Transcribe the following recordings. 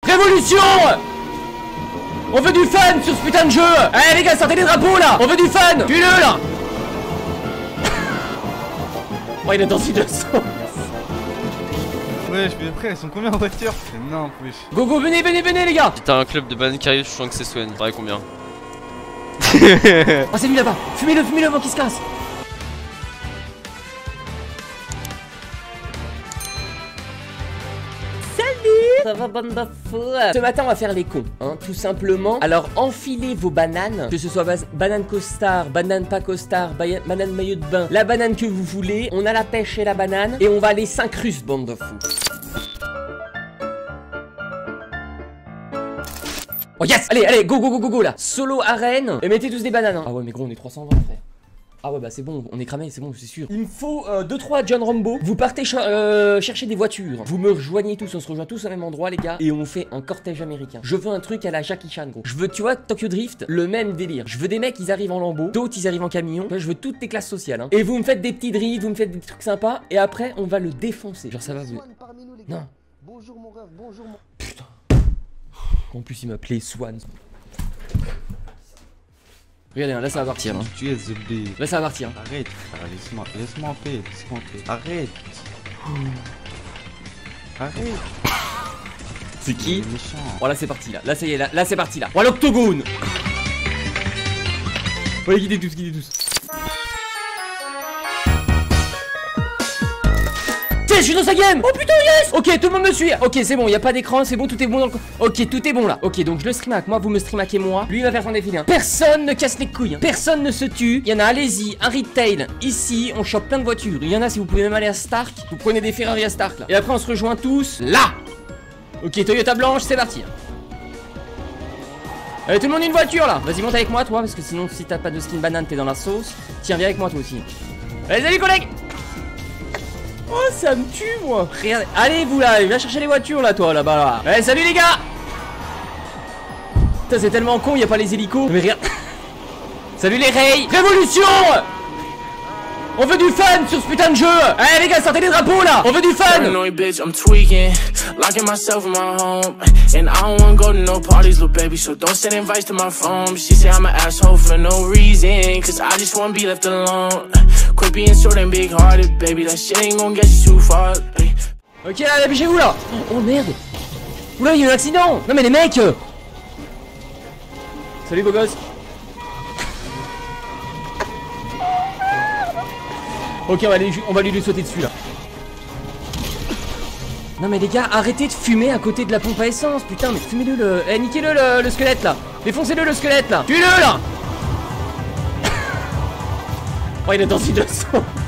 Révolution! On veut du fun sur ce putain de jeu! Allez les gars, sortez les drapeaux là! On veut du fun! Tuez-le là! Oh, il est dans 200. Ouais, je vais après, ils sont combien en voiture? C'est n'importe quoi. Go go, venez, venez, venez les gars! Si t'as un club de bananes qui arrive, je sens que c'est Swen. Pareil combien? Oh, c'est lui là-bas! Fumez-le avant qu'il se casse! Ça va, bande de fous. Ce matin on va faire les cons, hein, tout simplement. Alors enfilez vos bananes, que ce soit banane costard, banane pas costard, banane maillot de bain, la banane que vous voulez. On a la pêche et la banane et on va aller s'incruster, bande de fous. Oh yes! Allez, allez, go go go go go là. Solo arène. Et mettez tous des bananes hein. Ah ouais mais gros on est 320 frère. Ah ouais bah c'est bon, on est cramé, c'est bon, c'est sûr. Il me faut 2-3 John Rambo. Vous partez chercher des voitures. Vous me rejoignez tous, on se rejoint tous au même endroit les gars. Et on fait un cortège américain. Je veux un truc à la Jackie Chan gros. Je veux, tu vois, Tokyo Drift, le même délire. Je veux des mecs, ils arrivent en lambeau, d'autres ils arrivent en camion. Je veux toutes les classes sociales hein. Et vous me faites des petits drifts, vous me faites des trucs sympas. Et après on va le défoncer. Genre ça va vous... Non. Bonjour mon rêve, bonjour mon... Putain. En plus il m'appelait Swan. Regardez, là ça va partir. Hein. Tu es zébé. Là ça va partir. Arrête, laisse-moi en paix, Arrête. Arrête. C'est qui? Méchant. Oh là c'est parti là. Là ça y est, là c'est parti là. Oh l'octogone. Ouais, guidez tous. Je suis dans sa game. Oh putain yes. Ok tout le monde me suit. Ok c'est bon, y a pas d'écran, c'est bon, tout est bon dans le... Ok tout est bon là. Ok donc je le streamac, moi vous me streamaquez moi. Lui il va faire son défilé hein. Personne ne casse les couilles hein. Personne ne se tue. Il y en a, allez-y, un retail. Ici on chope plein de voitures. Il y en a si vous pouvez même aller à Stark. Vous prenez des Ferrari à Stark là. Et après on se rejoint tous là. Ok Toyota blanche, c'est parti. Allez tout le monde une voiture là. Vas-y monte avec moi toi, parce que sinon si t'as pas de skin banane t'es dans la sauce. Tiens viens avec moi toi aussi. Allez salut collègues. Oh ça me tue moi. Regardez. Allez vous là, viens chercher les voitures là toi là-bas là. Allez salut les gars. Putain c'est tellement con, y a pas les hélicos. Mais regarde. Salut les rays. Révolution. On veut du fun sur ce putain de jeu. Allez les gars sortez les drapeaux là. On veut du fun. I'm tweaking, locking myself in my home, and I don't wanna go to no parties, little baby, so don't send invites to my phone. She say I'm an asshole for no reason, cause I just wanna be left alone. Quit being so damn big hearted, baby, that shit ain't gonna get you too far. Ok là, dépêchez-vous là. Oh merde. Oula il y a eu un accident. Non mais les mecs. Salut beau gosse. Ok on va lui sauter dessus là. Non mais les gars arrêtez de fumer à côté de la pompe à essence. Putain mais fumez-le le... Eh niquez-le le squelette là. Défoncez-le le squelette là. Tuez-le là. Oh il est dans 200.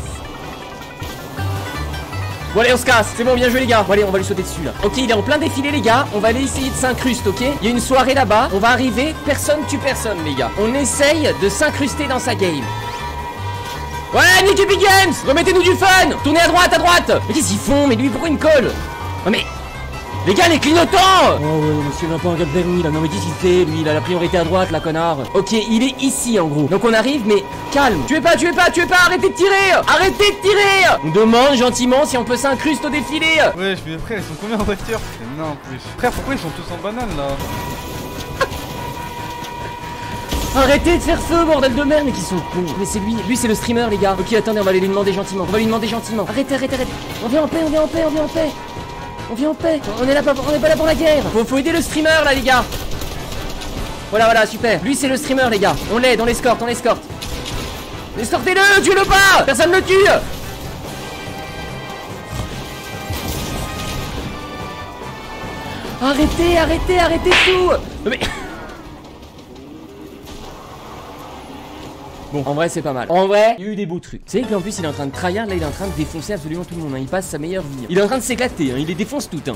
Bon allez on se casse. C'est bon bien joué les gars. Bon allez on va lui sauter dessus là. Ok il est en plein défilé les gars. On va aller essayer de s'incruster ok. Il y a une soirée là-bas. On va arriver. Personne tue personne les gars. On essaye de s'incruster dans sa game. Ouais, Nicky Big Games. Remettez-nous du fun. Tournez à droite. Mais qu'est-ce qu'ils font? Mais lui, pourquoi il me colle? Oh mais... Les gars, les clignotants. Oh ouais, monsieur, n'a pas un gars vers lui là. Non mais qu'est-ce qu'il fait lui? Il a la priorité à droite, la connard. Ok, il est ici en gros. Donc on arrive, mais calme. Tuez pas. Arrêtez de tirer. On demande gentiment si on peut s'incruster au défilé. Ouais, je vais frère, ils sont combien en voiture? C'est non plus. Frère, pourquoi ils sont tous en banane là? Arrêtez de faire feu, bordel de merde, mais qui sont cons. Mais c'est lui c'est le streamer les gars. Ok attendez, on va aller lui demander gentiment. Arrêtez. On vient en paix. On n'est pas là pour la guerre. Faut aider le streamer là les gars. Voilà super. Lui c'est le streamer les gars. On l'aide, on l'escorte. Escortez-le, tuez-le pas. Personne ne le tue. Arrêtez tout. Mais... Bon, en vrai c'est pas mal. En vrai, il y a eu des beaux trucs. Tu sais qu'en plus il est en train de tryhard, là il est en train de défoncer absolument tout le monde hein. Il passe sa meilleure vie hein. Il est en train de s'éclater, hein. Il les défonce tout hein.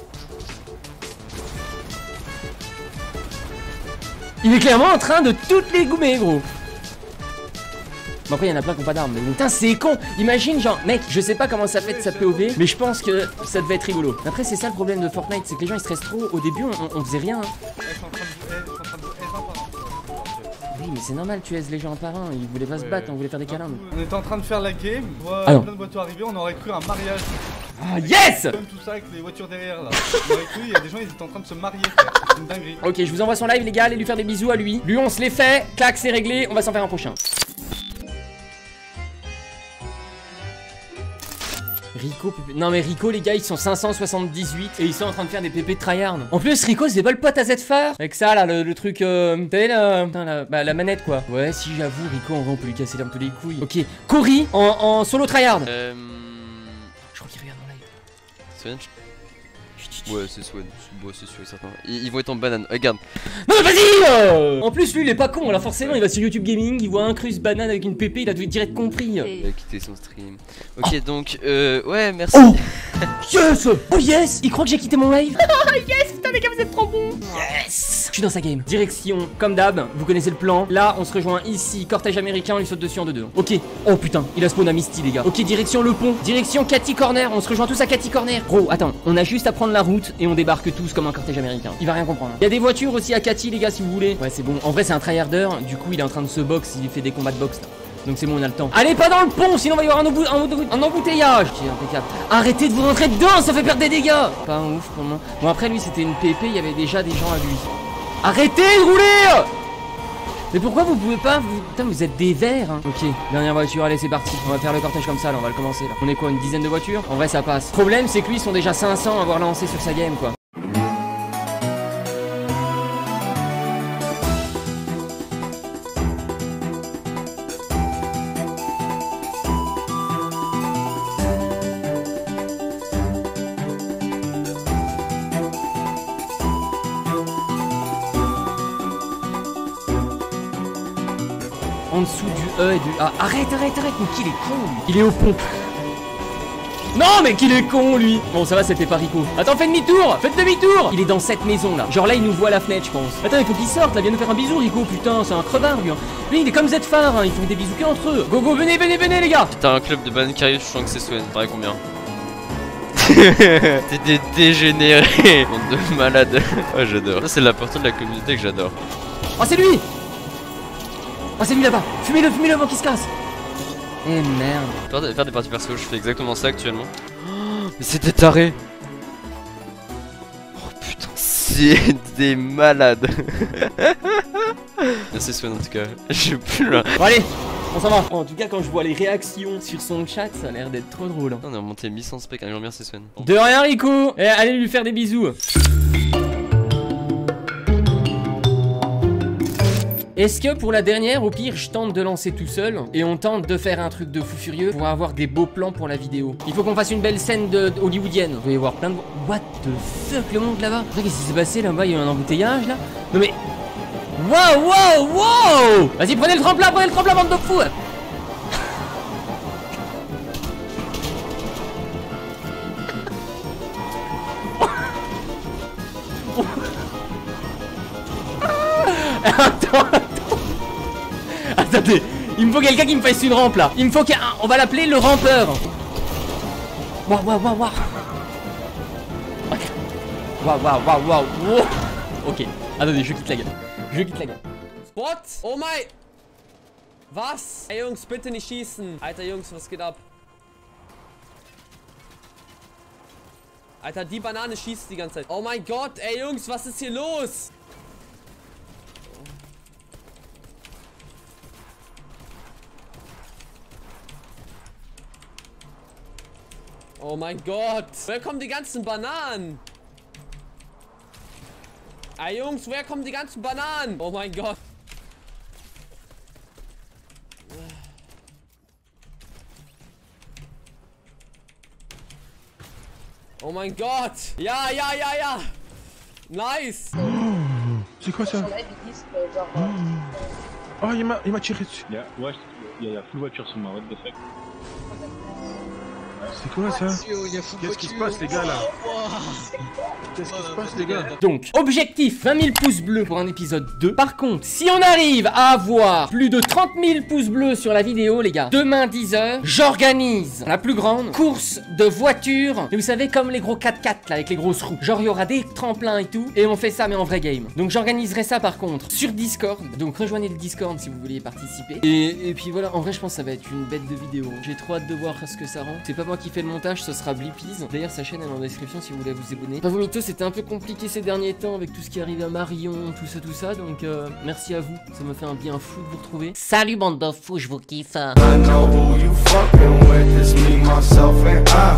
Il est clairement en train de toutes les goumer gros. Bon après il y en a plein qui ont pas d'armes. Mais putain c'est con. Imagine genre mec, je sais pas comment ça fait de sa POV, mais je pense que ça devait être rigolo. Après c'est ça le problème de Fortnite, c'est que les gens ils stressent trop. Au début on faisait rien hein. Oui mais c'est normal, tu aises les gens un par un, ils voulaient pas se battre, on voulait faire des câlins. On était en train de faire la game, plein de voitures arriver, on aurait cru un mariage. Ah yes! Comme tout ça avec les voitures derrière là. Avec lui, il y a des gens, ils étaient en train de se marier, frère. C'est une dinguerie. Ok, je vous envoie son live les gars, allez lui faire des bisous à lui. Lui on se les fait, clac c'est réglé, on va s'en faire un prochain. Rico, pépé... Non mais Rico les gars ils sont 578 et ils sont en train de faire des pépés de tryhard. En plus Rico c'est pas le pote à Zfar. Avec ça là le truc t'as vu la manette quoi. Ouais si j'avoue Rico en vrai on peut lui casser un peu les couilles. Ok, Cory en solo tryhard. Je crois qu'il regarde en live. Swen. Ouais c'est Swen, c'est sûr et certain. Ils vont être en banane, regarde. Non mais vas-y En plus lui il est pas con, alors forcément il va sur YouTube Gaming, il voit un crust banane avec une pépé, il a direct compris. Il a quitté son stream. Ok donc ouais merci. Oh yes! Oh yes! Il croit que j'ai quitté mon live. Yes putain les gars vous êtes trop bons. Yes! Je suis dans sa game. Direction, comme d'hab, vous connaissez le plan. Là on se rejoint ici, cortège américain, on lui saute dessus en 2-2. Ok. Oh putain, il a spawn à Misty les gars. Ok direction le pont, direction Cathy Corner, on se rejoint tous à Cathy Corner. Gros attends, on a juste à prendre la route et on débarque tous comme un cortège américain. Il va rien comprendre. Il y a des voitures aussi à Cathy les gars si vous voulez. Ouais c'est bon. En vrai c'est un tryharder, du coup il est en train de se box, il fait des combats de boxe là. Donc c'est bon on a le temps. Allez pas dans le pont sinon il va y avoir un embouteillage. Ok impeccable. Arrêtez de vous rentrer dedans, ça fait perdre des dégâts. Pas ouf pour moi. Bon après lui c'était une PP, il y avait déjà des gens à lui. Arrêtez de rouler. Mais pourquoi vous pouvez pas Putain vous êtes des verts hein. Ok, dernière voiture, allez c'est parti. On va faire le cortège comme ça là, on va le commencer là. On est quoi, une dizaine de voitures? En vrai ça passe. Problème c'est que lui ils sont déjà 500 à avoir lancé sur sa game quoi. En dessous du E et du A. Arrête, mais qu'il est con lui. Il est au pont. Non mais qu'il est con lui. Bon ça va c'était pas Rico. Attends fais demi-tour. Faites demi-tour. Il est dans cette maison là. Genre là il nous voit à la fenêtre je pense. Attends il faut qu'il sorte là. Viens nous faire un bisou Rico. Putain c'est un crevard lui hein. Lui il est comme Zfar hein. Ils font des bisous qu'entre eux. Go go venez les gars. T'as un club de banane qui arrive, je sens que c'est Swen. Pareil combien? T'es des dégénérés. Bande de malades. Ouais j'adore. Ça c'est l'important de la communauté que j'adore. Oh c'est lui. Oh c'est lui là-bas. Fumez-le avant qu'il se casse. Eh merde. Faire des parties perso, je fais exactement ça actuellement. Oh, mais c'était taré. Oh putain, c'est des malades. Merci Swen en tout cas. Je suis plus là. Bon allez, on s'en va. En tout cas quand je vois les réactions sur son chat, ça a l'air d'être trop drôle hein. On est remonté 1100 spec, un grand merci Swen. De rien Rico. Et allez lui faire des bisous. Est-ce que pour la dernière, au pire, je tente de lancer tout seul et on tente de faire un truc de fou furieux pour avoir des beaux plans pour la vidéo. Il faut qu'on fasse une belle scène hollywoodienne. Vous allez voir plein de... What the fuck, le monde là-bas? Qu'est-ce qui s'est passé là-bas? Il y a eu un embouteillage là? Non mais... Wow! Vas-y, prenez le tremplin, bande de fous. Attendez, il me faut quelqu'un qui me fasse une rampe là. Il me faut qu'un... On va l'appeler le rampeur. Waouh. Ok, attendez, je quitte la game. What? Oh mein... Was? Ey Jungs, bitte nicht schießen. Alter Jungs, was geht ab? Alter, die Banane schießt die ganze Zeit. Oh mein Gott, ey Jungs, was ist hier los? Oh mein Gott. Woher kommen die ganzen Bananen? Ey Jungs, woher kommen die ganzen Bananen? Oh mein Gott. Oh mein Gott. Ja. Nice. C'est quoi ça? Oh, il m'a tiré dessus. Il y a full voiture sur moi, what the fuck. C'est quoi ça? Qu'est-ce qui se passe les gars là? Qu'est-ce qui se passe les gars? Donc, objectif 20 000 pouces bleus pour un épisode 2. Par contre, si on arrive à avoir plus de 30 000 pouces bleus sur la vidéo, les gars, demain 10h, j'organise la plus grande course de voitures. Et vous savez, comme les gros 4x4 là, avec les grosses roues. Genre, il y aura des tremplins et tout. Et on fait ça, mais en vrai game. Donc, j'organiserai ça par contre sur Discord. Donc, rejoignez le Discord si vous voulez participer. Et puis voilà, en vrai, je pense que ça va être une bête de vidéo. J'ai trop hâte de voir ce que ça rend. C'est pas pour moi qui fais le montage, ce sera Blippies. D'ailleurs, sa chaîne elle est en description si vous voulez vous abonner. Enfin, Vomito, c'était un peu compliqué ces derniers temps avec tout ce qui arrive à Marion, tout ça. Donc, merci à vous. Ça me fait un bien fou de vous retrouver. Salut, bande de fous, je vous kiffe.